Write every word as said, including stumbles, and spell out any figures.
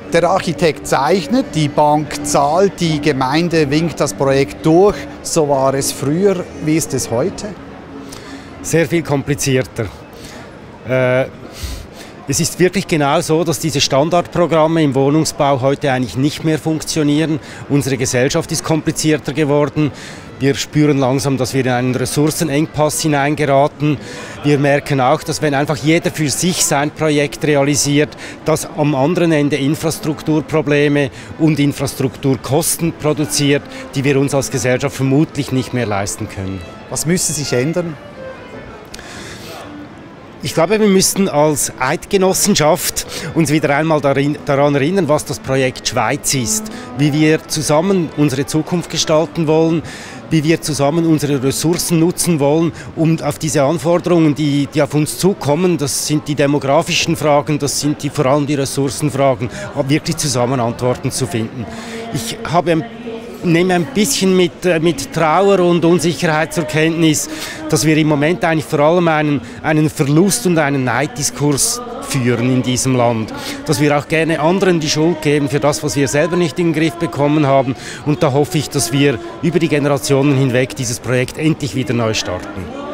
Der Architekt zeichnet, die Bank zahlt, die Gemeinde winkt das Projekt durch. So war es früher. Wie ist es heute? Sehr viel komplizierter. Äh, es ist wirklich genau so, dass diese Standardprogramme im Wohnungsbau heute eigentlich nicht mehr funktionieren. Unsere Gesellschaft ist komplizierter geworden. Wir spüren langsam, dass wir in einen Ressourcenengpass hineingeraten. Wir merken auch, dass wenn einfach jeder für sich sein Projekt realisiert, dass am anderen Ende Infrastrukturprobleme und Infrastrukturkosten produziert, die wir uns als Gesellschaft vermutlich nicht mehr leisten können. Was müsste sich ändern? Ich glaube, wir müssten als Eidgenossenschaft uns wieder einmal darin, daran erinnern, was das Projekt Schweiz ist, wie wir zusammen unsere Zukunft gestalten wollen, wie wir zusammen unsere Ressourcen nutzen wollen, um auf diese Anforderungen, die, die auf uns zukommen, das sind die demografischen Fragen, das sind die, vor allem die Ressourcenfragen, wirklich zusammen Antworten zu finden. Ich habe ein nehme ein bisschen mit, mit Trauer und Unsicherheit zur Kenntnis, dass wir im Moment eigentlich vor allem einen, einen Verlust und einen Neiddiskurs führen in diesem Land. Dass wir auch gerne anderen die Schuld geben für das, was wir selber nicht in den Griff bekommen haben. Und da hoffe ich, dass wir über die Generationen hinweg dieses Projekt endlich wieder neu starten.